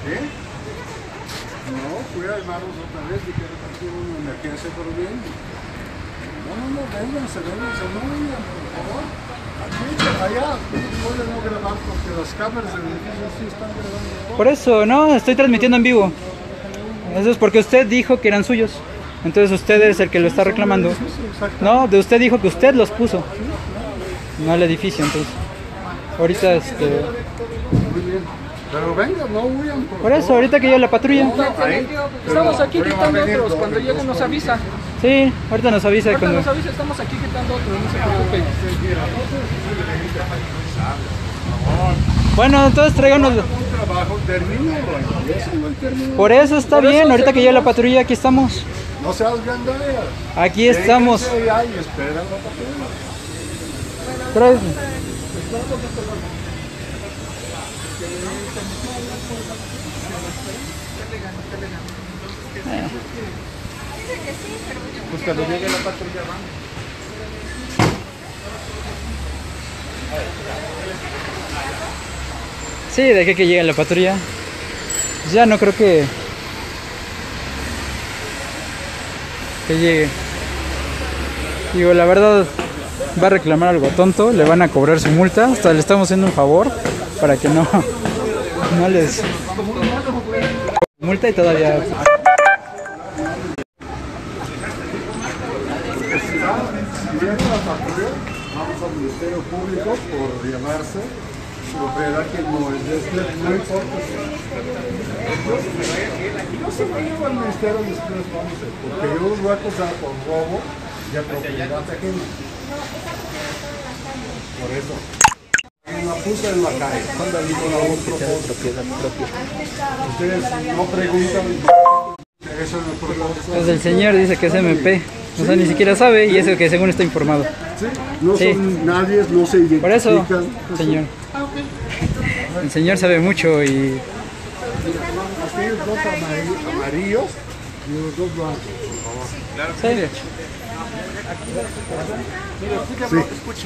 ¿Qué? No, fui a llamarlos otra vez, dijeron que aquí hubo una emergencia, pero bien. No, vénganse, no vengan, por favor. Aquí, allá, pueden no grabar porque las cámaras del edificio sí están grabando. Por eso, no, estoy transmitiendo en vivo. Eso es porque usted dijo que eran suyos. Entonces usted es el que lo está reclamando. No, de usted dijo que usted los puso. No el edificio, entonces. Ahorita Muy bien. Pero venga, no huyan. Por eso, ahorita que llegue la patrulla. Estamos aquí quitando otros, cuando lleguen nos avisa. Sí, ahorita nos avisa. Ahorita Cuando... nos avisa, estamos aquí quitando otros, no se preocupen. Bueno, entonces tráiganos. Trabajo, termínalo. Por eso está bien, ahorita que llegue la patrulla, aquí estamos. No seas gandalla. Aquí estamos. Ay, espera la patrulla. Trae- Pues cuando llegue la patrulla van. Sí, dejé que llegue la patrulla. Ya no creo que llegue. Digo, la verdad, va a reclamar algo tonto, le van a cobrar su multa, hasta le estamos haciendo un favor para que no les multa y todavía. Vamos al Ministerio Público por llamarse. Propiedad que no es de este, no importa. Yo siempre llevo al Ministerio y después vamos a... Porque yo los voy a acusar por robo de propiedad ajena. Por eso. La puse en la calle. Cuando digo la otra propiedad propia. Ustedes no preguntan. Eso no es problema. Pues el señor dice que es MP. O sea, ni siquiera sabe y eso que según está informado. Sí, no Sí. son nadie, no se identifican. Por eso, señor. El señor sabe mucho y... Aquellos dos amarillos y los dos blancos, por favor. ¿Serio? Escuchen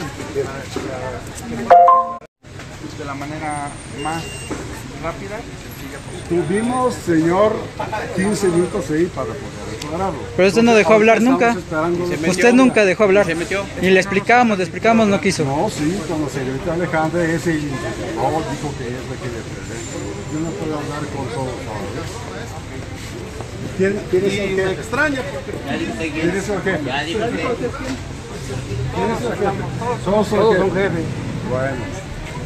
de la manera más rápida y sencilla posible. Tuvimos, señor, 15 minutos ahí para poder declararlo. Pero usted no dejó hablar nunca. Usted nunca dejó hablar. Se metió. Y le explicamos, no quiso. No, sí, cuando se señorita Alejandra ese no dijo que es la que le presenta. Yo no puedo hablar con todos ahora. ¿Quién es el que? Extraña porque ¿Quién es el jefe? ¿Quién es el jefe? Todos son jefes. Bueno.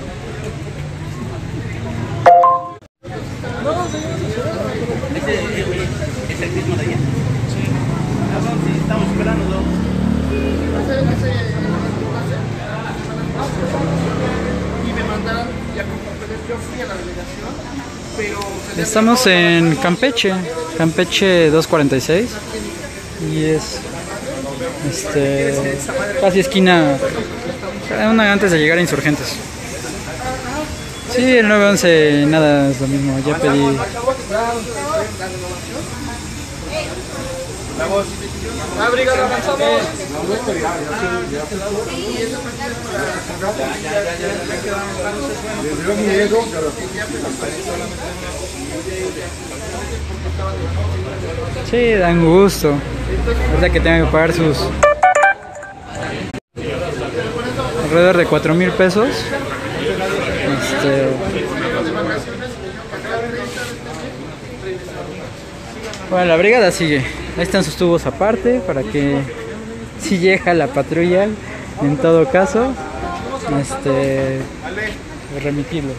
es el mismo de ayer. Sí. Sí, estamos esperándolo. Y me mandaron, ya con papeles, yo fui a la delegación, pero... Estamos en Campeche, Campeche 246. Y es casi esquina, antes de llegar a Insurgentes. Sí, el 911 nada es lo mismo, ya pedí. Brigada, avanzamos. Les dio miedo, pero... Sí, dan gusto. Ahorita que tengan que pagar sus alrededor de 4,000 pesos. Bueno, la brigada sigue. Ahí están sus tubos aparte para que si llega la patrulla, en todo caso, remitirlo.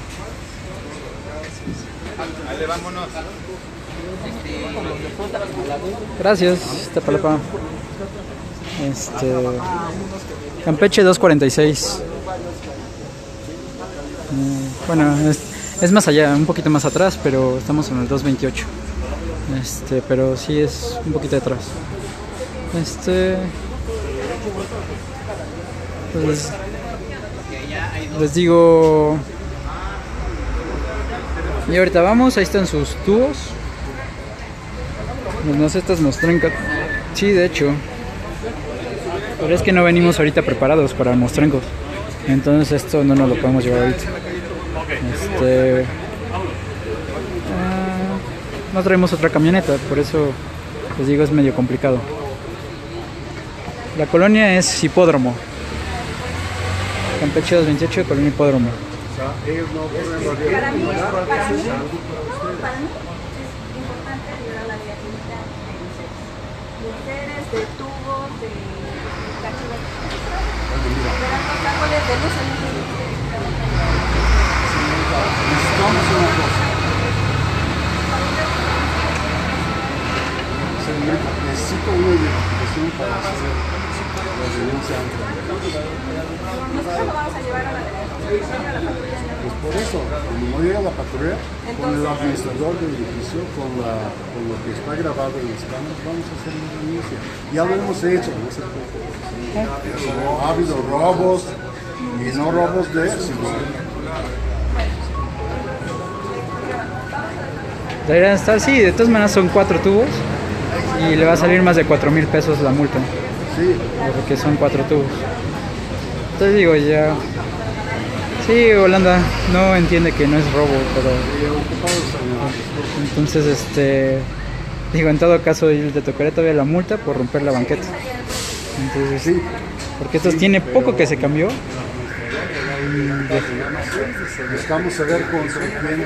Dale, vámonos. Gracias, Tapalapa. Campeche 246. Bueno, es más allá, un poquito más atrás, pero estamos en el 228. Pero sí es un poquito atrás. Pues les digo. Y ahorita vamos, ahí están sus tubos. Las macetas nos traen. Sí, de hecho. Pero es que no venimos ahorita preparados para mostrencos. Entonces esto no nos lo podemos llevar ahorita. no traemos otra camioneta, por eso les digo es medio complicado. La colonia es Hipódromo. Campeche 228, colonia Hipódromo. O sea, ellos no pueden variar. Para mí es importante ayudar a la viabilidad de mujeres, de tubos, de cachivaches. Verán los árboles de luz. Necesitamos una cosa. Necesito una identificación para hacer la denuncia ante la delegación. Nosotros lo vamos a llevar a la delegación, a la patrulla. Pues por eso, cuando no llega la patrulla, con el administrador del edificio, con lo que está grabado en las cámaras, vamos a hacer una denuncia. Ya lo hemos hecho, no sé por qué. Ha habido robos, y no robos de sino Deberían estar, sí, de todas maneras son 4 tubos y le va a salir más de 4,000 pesos la multa, sí. porque son 4 tubos. Entonces digo, ya... Sí, Holanda no entiende que no es robo, pero... Entonces, digo, en todo caso, te tocaría todavía la multa por romper la banqueta. Entonces, Sí. porque esto tiene poco que se cambió. Buscamos saber contra quién.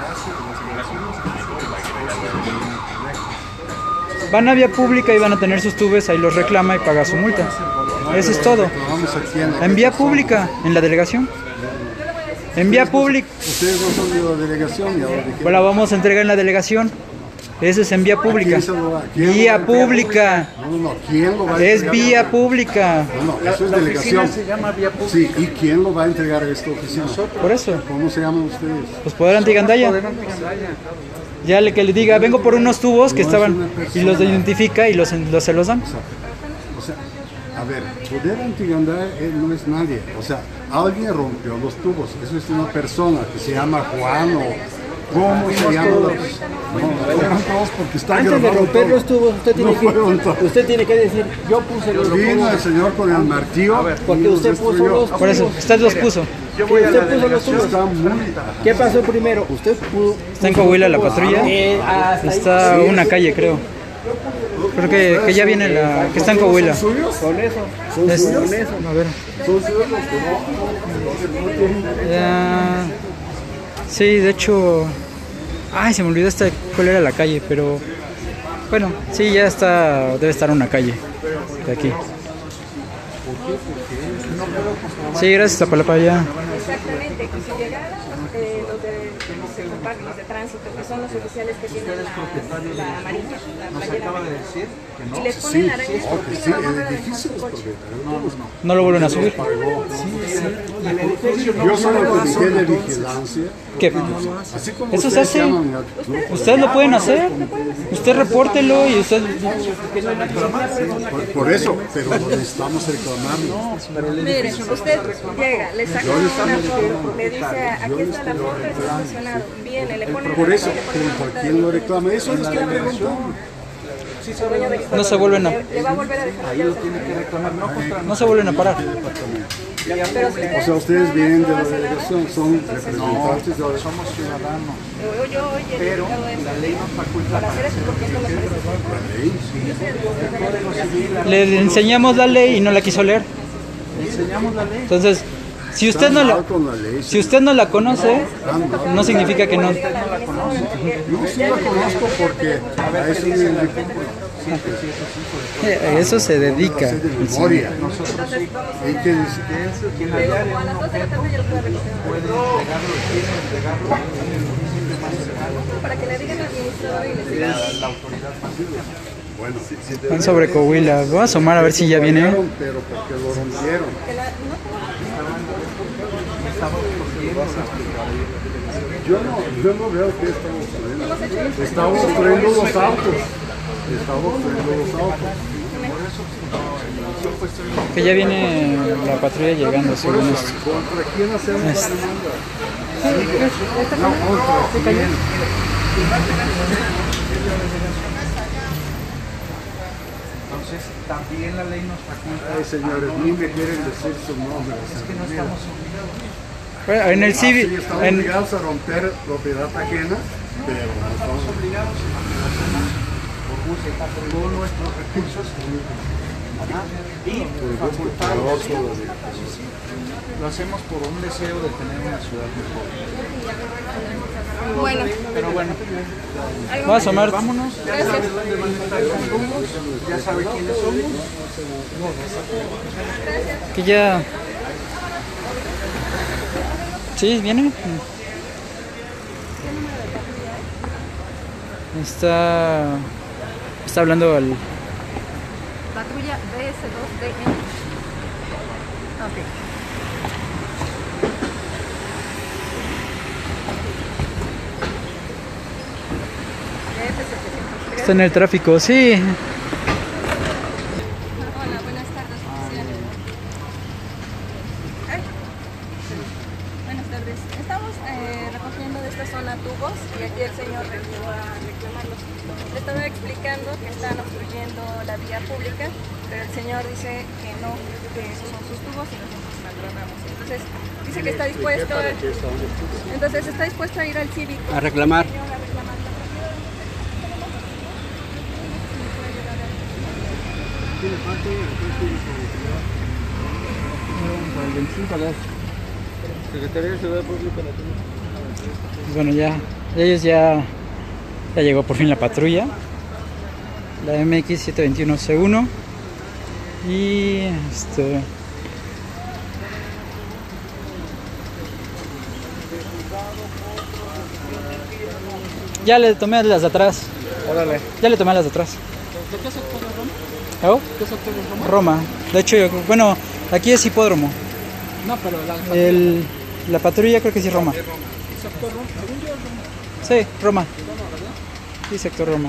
Van a vía pública y van a tener sus tubos, ahí los reclama y paga su multa. Eso es todo. Vamos a quién. En vía pública, en la delegación. En vía pública. Ustedes no son de la delegación y ahora de qué. La vamos a entregar en la delegación. Eso es en vía pública. ¿Quién se lo va? ¿Quién lo va a Vía entregar? pública. No, ¿quién lo va a Es entregar? vía pública. No, eso es La delegación. oficina se llama Vía Pública. Sí, ¿y quién lo va a entregar a esta oficina? Por eso. ¿Cómo se llaman ustedes? Pues poder antigandaya. Ya que le diga, vengo por unos tubos que estaban y los identifica y se los dan. O sea, a ver, poder antigandar no es nadie. O sea, alguien rompió los tubos. Eso es una persona que se llama Juan o... ¿Cómo se llama? No, fueron todos porque están Antes de grabando romper todo. los tubos, No fueron todos. usted tiene que decir, yo puse los Vino tubos. el señor con el martillo Porque y los usted puso destruyó. los Por eso, usted los puso. Yo voy a la Usted puso los tubos. Está muy... ¿Qué pasó primero? Usted puso... Está en Coahuila la patrulla. hasta ahí. Está una calle, creo. Creo que ya viene la... que está en Coahuila. ¿Suyos? Con eso. Es- Con eso. a ver. ¿Son suyos los que no? Ya... Sí, de hecho... Ay, se me olvidó cuál era la calle, pero... Bueno, sí, ya está... Debe estar una calle de aquí. Sí, gracias, Zapalapa, ya. Exactamente, y si llegara los de tránsito, que son los oficiales que tienen la amarilla, la playera amarilla, y les ponen arañas, Sí, ¿por qué no van a el dejar edificio su es coche? propietario. No lo vuelven a subir. Yo soy el comité de vigilancia. ¿Qué? Así como Eso se ustedes hace. llaman a- Ustedes lo pueden hacer. Usted repórtelo y usted... por eso, pero lo necesitamos reclamarlo. Mire, usted llega, le saca una foto, le dice, aquí está la foto, está estacionado, viene, le pone Por la eso, foto, le pone la ¿por foto quién lo reclama? Eso es lo que preguntando. dueño del No se vuelven a... le va a volver a dejar allá. No se vuelven a parar. Pero si O sea, ustedes vienen de la delegación, son representantes de la... Somos ciudadanos, yo hoy he pero dedicado esto la ley nos faculta para hacer esto porque esto me parece. Le enseñamos la ley y no la quiso leer. enseñamos la ley. Entonces, si usted no la... con la ley. Si usted no la conoce, no significa que no... No, sí la conozco porque a eso me dedico. Eso se dedica. Sé de memoria. ¿Y qué dice? Quien Pero hallare como a las 12 de la tarde yo lo puedo recoger. puede entregarlo, quiere entregarlo al municipio más cercano. Para que le digan al administrador y le digan. La autoridad pasiva. Bueno, sí, Están sobre Coahuila. Voy a asomar a ver si ya viene. pero porque lo rompieron. Que no Yo no veo que estamos haciendo. Estamos obstruyendo los autos. Estamos obstruyendo los autos. Que ya viene la patrulla llegando, según esto. ¿Contra quién hacemos la demanda? Entonces, también la ley nos faculta. Ay, señores, ni me quieren decir su nombre. Es que no estamos obligados. Bueno, en el Sí, civil... estamos obligados a romper propiedad ajena pero estamos obligados a que lo hacemos con nuestros recursos y facultados. Lo hacemos por un deseo de tener una ciudad mejor. Bueno, Pero bueno, Vas a Omar. vámonos. gracias. Ya sabe quiénes somos. Que ya. Sí, viene. Está hablando al. Patrulla BS2DN. Ok. Está en el tráfico, sí. Hola, buenas tardes, oficial. Ay. Buenas tardes. Estamos recogiendo de esta zona tubos y aquí el señor vino a reclamarlos. Le estaba explicando que están obstruyendo la vía pública, pero el señor dice que no, que esos son sus tubos y nosotros maltratamos. Entonces, dice que está dispuesto a ir al cívico. A reclamar. Secretaría de Seguridad Pública. Bueno, ellos ya llegó por fin la patrulla. La MX 721C1. Y ya le tomé las de atrás. Órale. Ya le tomé las de atrás. ¿De qué sector de Roma? ¿Oh? ¿Qué sector de Roma? Roma. De hecho, bueno, aquí es hipódromo. No, pero la La patrulla creo que sí es Roma. sector Roma, según yo es Roma. Sí, Roma. Sí, sector Roma.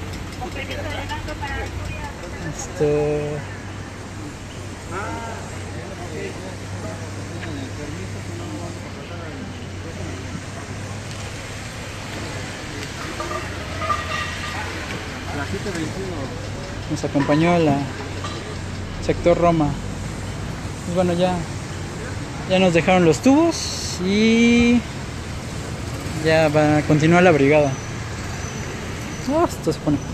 Nos acompañó a la sector Roma. Pues bueno, ya nos dejaron los tubos y ya va a continuar la brigada. Esto se pone.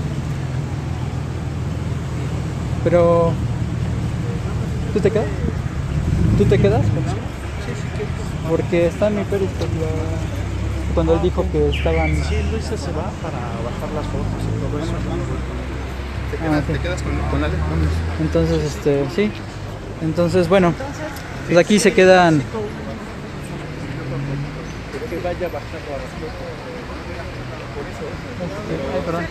Pero ¿tú te quedas? ¿Tú te quedas? Sí, porque está en mi periscope cuando él dijo que estaban. Sí, Luisa se va para bajar las fotos y todo eso. ¿Te quedas con Ale? Entonces, sí. Entonces, bueno, pues aquí se quedan. Que vaya bajando a las fotos. Ay, perdón.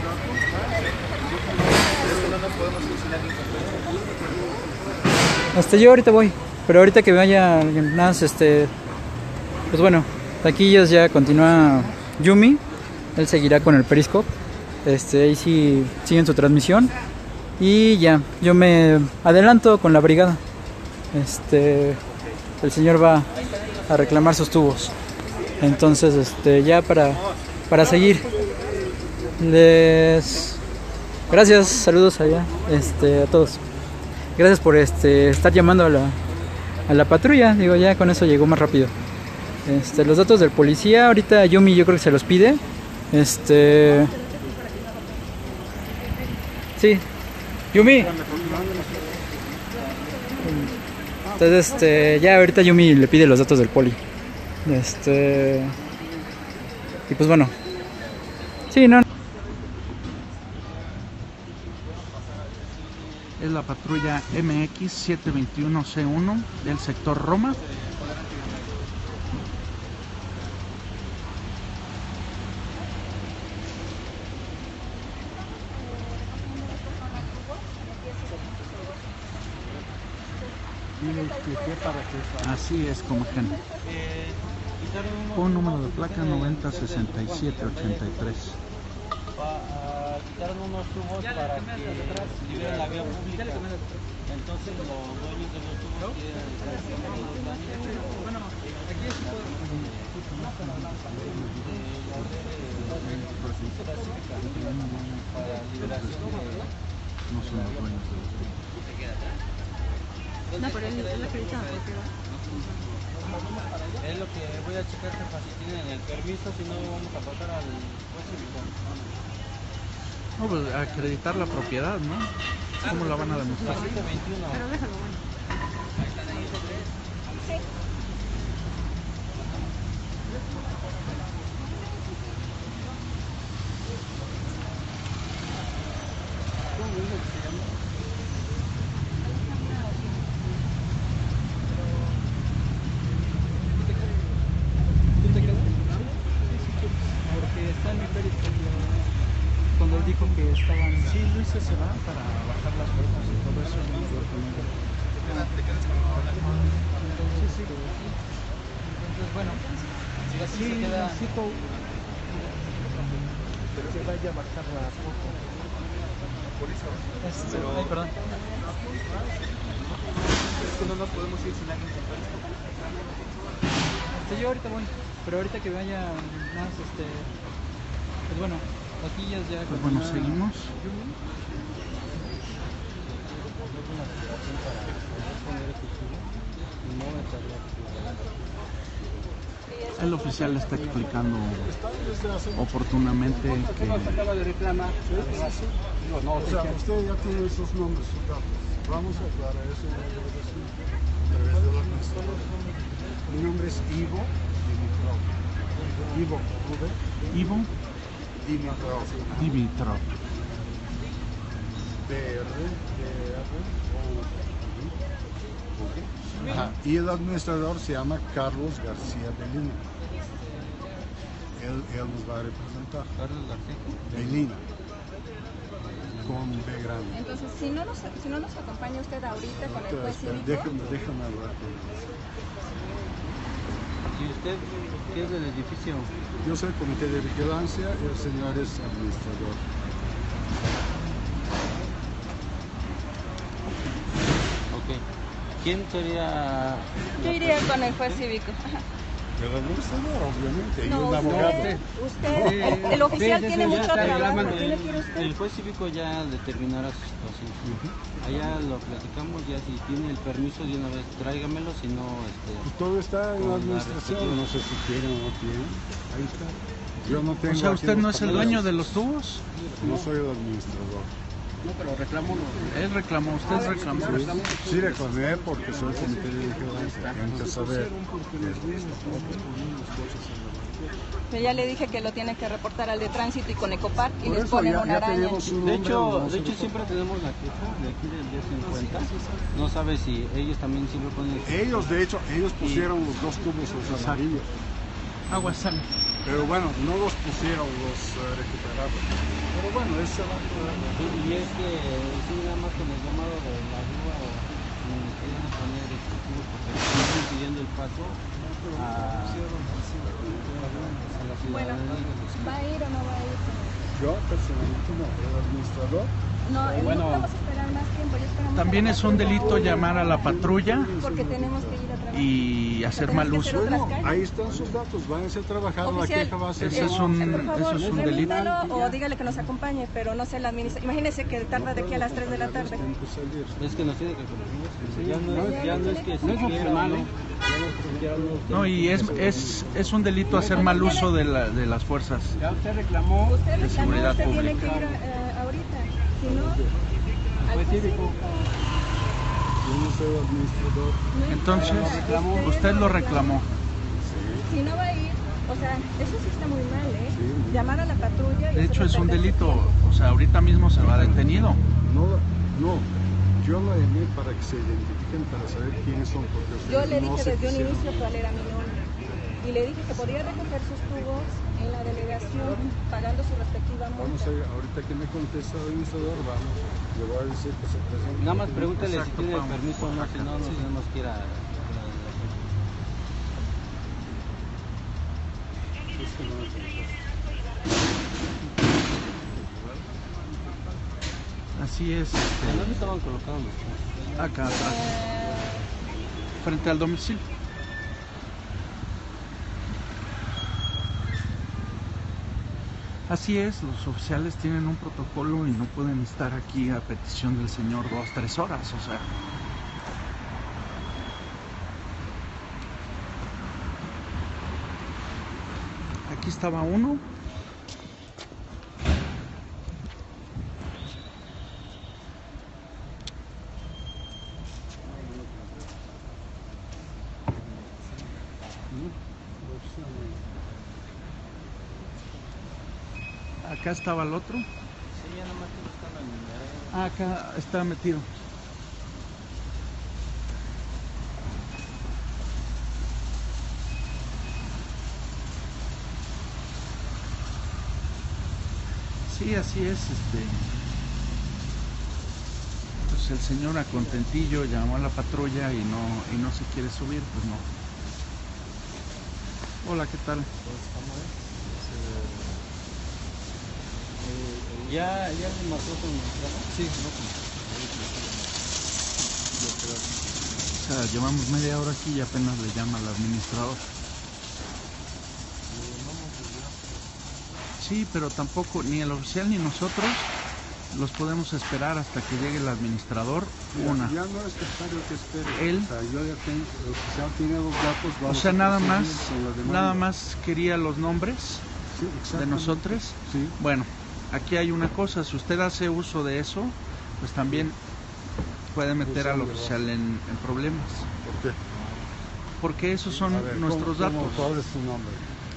Yo ahorita voy, pero ahorita que vaya alguien más, pues bueno, aquí ya continúa Yumi, él seguirá con el Periscope, ahí sí siguen su transmisión y ya, yo me adelanto con la brigada, el señor va a reclamar sus tubos, entonces ya para seguir, gracias, saludos allá, a todos. Gracias por estar llamando a la patrulla. Digo, ya con eso llegó más rápido. Los datos del policía, ahorita Yumi yo creo que se los pide. Sí. Yumi. Entonces, ya ahorita Yumi le pide los datos del poli. Y pues bueno. Sí, no. Es la patrulla MX 721C1 del sector Roma. Así es, como que con número de placa 906783. Quitaron unos tubos para que liberen la vía pública. Entonces los dueños de los tubos quieren Bueno, aquí es para liberación No son los dueños de los tubos. No, pero él acredita. es lo que voy a checar si tienen el permiso, si no vamos a pasar al juez cívico. No, pues acreditar la propiedad, ¿no? ¿Cómo la van a demostrar? 721. Pero déjalo, bueno. Sí. Porque está en mi periferia. Cuando él dijo que estaban... Sí, Luis se va para bajar las fotos y todo eso. Sí, sí. Entonces, bueno, si así se queda... necesito que vaya a bajar la foto. Ay, perdón. Es que no nos podemos ir sin alguien que pueda. Yo ahorita voy, pero ahorita que vaya más, pues bueno, aquí ya... Pues bueno, seguimos. El oficial está explicando oportunamente que Acaba de reclamar. O sea, usted ya tiene esos nombres, sus datos. Vamos a aclarar eso en la delegación a través del administrador. Mi nombre es Ivo Dimitrov. Ivo V. Ivo Dimitrov. Dimitrov. Ajá. Y el administrador se llama Carlos García Belina. Él nos va a representar. Carlos García. Belina. Con B grande. Entonces, si no nos acompaña usted ahorita con el juez cívico, Déjame hablar con él. ¿Y usted qué es del edificio? Yo soy comité de vigilancia y el señor es administrador. Ok. ¿Quién sería? yo iría con el juez cívico. El administrador, obviamente, y No, un abogado. usted, el oficial tiene mucho trabajo, tiene que ir usted. El juez cívico ya determinará su situación. Allá lo platicamos, ya si tiene el permiso de una vez tráigamelo, si no, Pues todo está en la Con la administración, no sé si quieren o no quieren. Ahí está. Yo no tengo O sea, aquí ¿usted los no es el papeles. dueño de los tubos? No soy el administrador. No, pero reclamo Él reclamó, usted reclamó. Sí reclamé porque soy comité de vigilancia. Tienen que saber. Yo ya le dije que lo tiene que reportar al de tránsito y con Ecopark y Por les eso ponen ya una araña. tenemos un de nombre, hecho nosotros- siempre tenemos la queja de aquí del 1050. No sabe si ellos también siempre ponen. Ellos, de hecho, ellos pusieron los dos tubos los amarillos. Agua sale. Pero bueno, no los pusieron, los recuperaron. Pero bueno, ese va a quedar. Y es que sí, nada más con el llamado de la grúa o quieren poner este tubo porque están impidiendo el paso a la Bueno, ciudadanía. ¿va a ir o no va a ir? Yo personalmente no, el administrador. No, Bueno. no podemos esperar más tiempo. Ya esperamos También a la es un patrulla delito llamar a la patrulla porque tenemos que ir a trabajar. y hacer Tenemos mal que uso. hacer otras Bueno, calles. ahí están sus datos, váyanse a trabajar, la Oficial, queja va a ser. Ese es un- por favor, eso es un delito. remítalo o dígale que nos acompañe, pero no sé la administración. Imagínese que tarda de aquí a las 3 de la tarde. Tienen que salir. Es que nos tiene que cumplir. Ya no es que se quiera, ¿no? Ya no es que quiera, No, y es un delito hacer mal uso de las fuerzas. Ya usted reclamó. Usted reclamó, seguridad usted tiene que pública. ir ahorita. Si no, al juez cívico. Yo no soy el administrador. No Entonces, usted lo reclamó. Si no va a ir, o sea, eso sí está muy mal, ¿eh? Llamar a la patrulla. Y De hecho, es un hacerlo perder su delito. tiempo. O sea, ahorita mismo se va detenido. No, yo lo llamé para que se identifiquen, para saber quiénes son, porque ustedes Yo le no dije se desde un quisieron. inicio cuál era mi nombre. Y le dije que podía recoger sus tubos en la delegación pagando su respectiva Vamos multa. a ver, ahorita que me contesta el administrador, vamos, le voy a decir que se presente. Nada más pregúntele si Exacto, tiene el vamos. permiso o no, si no, no tenemos que ir a. Así es, ¿En dónde estaban colocados los tubos? acá atrás, frente al domicilio. Así es, los oficiales tienen un protocolo y no pueden estar aquí a petición del señor 2-3 horas, o sea. aquí estaba uno. Acá estaba el otro. Sí, ya nomás que están en el... Ah, acá está metido. Sí, así es, pues el señor a contentillo llamó a la patrulla y no se quiere subir, pues no. Hola, ¿qué tal? ¿Ya le marcó su administrador? Sí, O sea, llevamos media hora aquí y apenas le llama al administrador. Sí, pero tampoco, ni el oficial ni nosotros los podemos esperar hasta que llegue el administrador. Una. Ya no es necesario que espere. Él. O sea, yo ya tengo, el oficial tiene los datos. O vamos sea, a nada proseguir más, con la demanda. nada más quería los nombres Sí, de exactamente. nosotros. Sí. Bueno, aquí hay una cosa, si usted hace uso de eso, pues también puede meter al oficial en problemas. ¿Por qué? Porque esos son A ver, nuestros datos. ¿Cuál es tu nombre?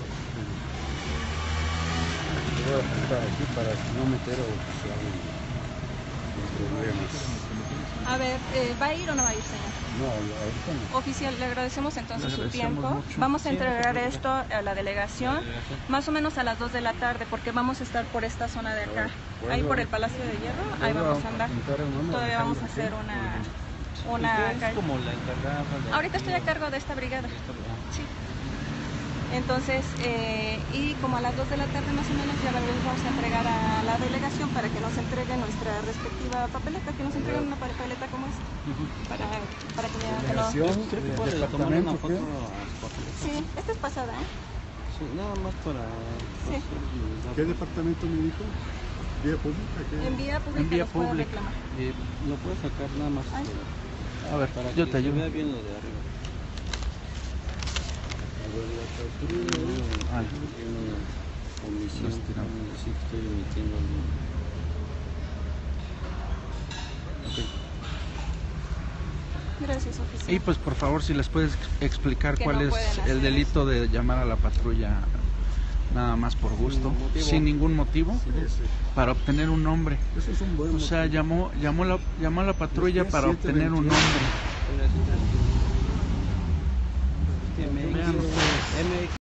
Te voy a apuntar aquí para no meter al oficial en problemas. A ver, ¿va a ir o no va a ir, señor? No, ahorita no. Oficial, le agradecemos entonces Le su agradecemos tiempo. mucho. Vamos a entregar esto a la delegación más o menos a las 2 de la tarde porque vamos a estar por esta zona de acá. Ahí por el Palacio de Hierro, ahí vamos a andar. Todavía vamos a hacer una Usted es calle. como la encargada de... Ahorita estoy a cargo de esta brigada. Sí. Entonces, y como a las 2 de la tarde más o menos ya les vamos a entregar a la delegación para que nos entreguen nuestra respectiva papeleta, que nos entreguen una papeleta como esta, para que vean que no... Delegación, Creo que puede tomar una departamento, foto ¿qué? a su papeleta. Sí, esta es pasada, ¿eh? Sí, nada más para... Sí. ¿Qué departamento me dijo? ¿Vía pública? ¿Qué? En vía pública En vía los puede pública. reclamar. Lo puedes sacar nada más Ay. A ver, para yo que te se ayudo. vea bien lo de arriba. Ah, Tiene una omisión, Los tiramos. sí que estoy emitiendo algo. Gracias, oficial. Y pues por favor si les puedes explicar Que cuál no es pueden hacer el delito de llamar a la patrulla nada más por gusto, sin ningún motivo, para obtener un nombre. Eso es un buen O sea, llamó a la patrulla Es para obtener un nombre. Vean Vean ustedes.